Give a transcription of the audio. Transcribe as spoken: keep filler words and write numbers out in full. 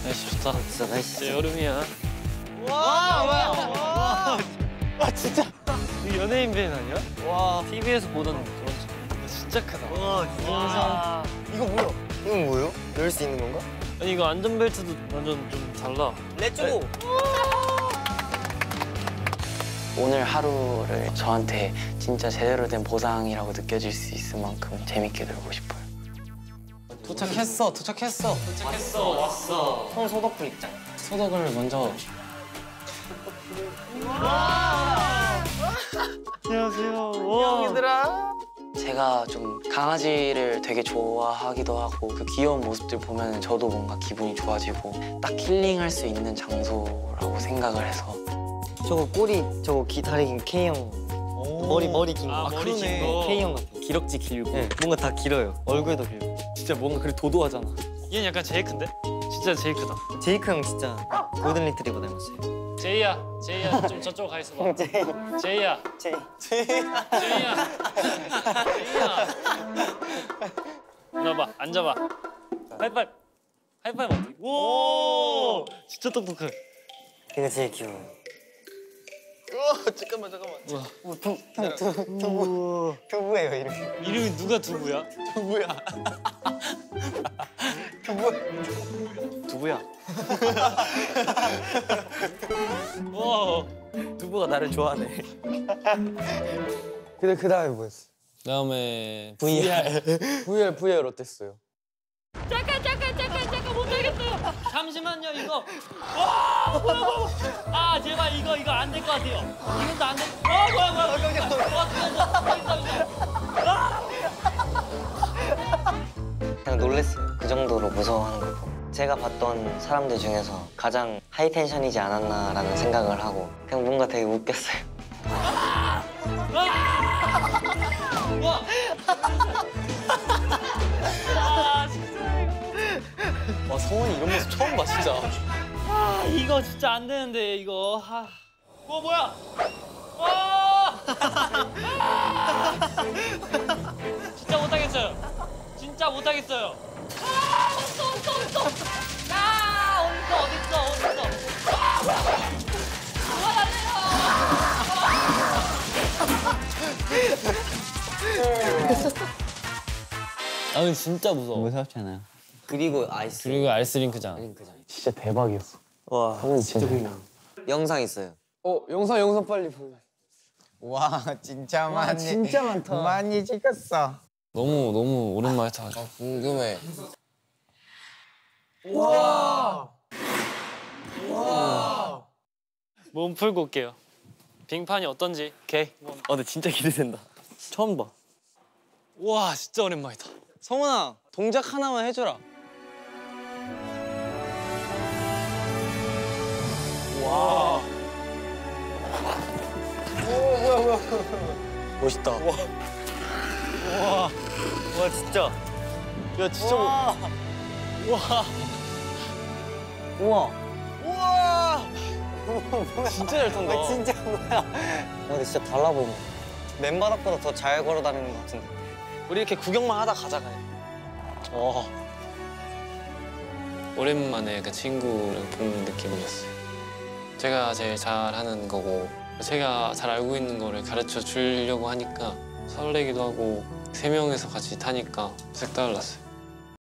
날씨 좋다. 진짜 날씨. 진짜 여름이야. 와, 와, 와. 와, 진짜. 이거 연예인 밴 아니야? 와. 티비에서 보던 그런 거. 진짜 크다. 와, 진짜. 이거 뭐야? 이건 뭐예요? 열 수 있는 건가? 아니 이거 안전벨트도 완전 좀 달라. 렛츠고. 오늘 하루를 저한테 진짜 제대로 된 보상이라고 느껴질 수 있을 만큼 재밌게 놀고 싶어요. 도착했어, 도착했어. 도착했어, 왔어. 손 소독 불입장. 소독을 먼저. 안녕하세요. 와. 얘들아. 제가 좀 강아지를 되게 좋아하기도 하고 그 귀여운 모습들 보면 저도 뭔가 기분이 좋아지고 딱 힐링할 수 있는 장소라고 생각을 해서. 저거 꼬리, 저거 기 다리 긴 K형. 머리 머리 긴 거. 아, 머리 긴 거. K형 같아. 기럭지 길고 네, 뭔가 다 길어요. 얼굴도 길고. 진짜 뭔가 그렇게 도도하잖아. 얘는 약간 제이크인데? 진짜 제이크다. 제이크 형 진짜 골든 리트리버 닮았어요. 제이야, 제이야 좀 저쪽 가 있어봐. 제이. 제이야, 제이. 제이야, 제이야. 나봐, 앉아봐. 하이파이브, 하이파이브 어때? 오, 진짜 똑똑해. 이거 제일 귀여워요. 어, 잠깐만, 잠깐만. 우와. 두, 형, 두, 두부. 두부예요, 이름이. 이름이 누가 두부야? 누구야? 두부야. 와. 두부가 나를 좋아하네. 근데 그 다음에 뭐였어? 그다음에 브이알. 브이알, 브이알 어땠어요? 잠깐 잠깐 잠깐 잠깐 못하겠어요. 잠시만요 이거. 와 뭐야 뭐야. 아 제발 이거 이거 안 될 것 같아요. 이것도 안 돼. 아 뭐야 뭐야. 그냥 놀랬어요. 그 정도로 무서워하는 걸 보고. 제가 봤던 사람들 중에서 가장 하이텐션이지 않았나라는 생각을 하고 그냥 뭔가 되게 웃겼어요. 와. 아 진짜 이거. 와 성원이 이런 모습 처음 봐 진짜. 아 이거 진짜 안 되는데 이거. 아. 어 뭐야? 와. 진짜 못하겠어요. 진짜 못하겠어요. 아 없어 없어 없어. 아 어딨어 어딨어 어딨어. 아 아 근데 진짜 무서워. 무섭지 않아요? 그리고 아이스. 그리고 아이스링크장. 링크장. 진짜 대박이었어. 와, 진짜 재밌다. 영상 있어요. 어, 영상 영상 빨리 보여. 와, 진짜 많이. 진짜 많다. 많이 찍었어. 너무 너무 오랜만에 타가지고. 궁금해. 몸 풀고 올게요. 빙판이 어떤지. 오케이. 어 근데 진짜 기대된다. 처음 봐. 와 진짜 오랜만이다. 성원아 동작 하나만 해줘라. 멋있다. 와, 와 진짜. 야 진짜 뭐. 우와. 우와. 진짜 잘 탄다. 아, 진짜 뭐야. 어, 근데 진짜 달라 보인다. 맨바닥보다 더 잘 걸어 다니는 것 같은데. 우리 이렇게 구경만 하다 가자 그냥. 어. 오랜만에 그 친구를 본 느낌이었어요. 제가 제일 잘하는 거고 제가 잘 알고 있는 거를 가르쳐 주려고 하니까 설레기도 하고 세 명이서 같이 타니까 색달랐어요.